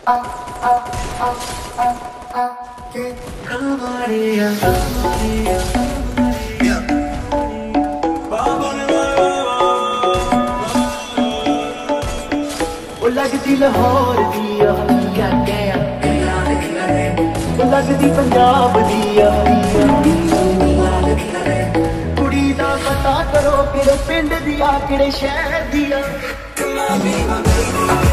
लगदी लाहौर दिया लगदी पंजाब दिया कुड़ी दा पता करो किड़े पिंड दिया किड़े शहर दिया।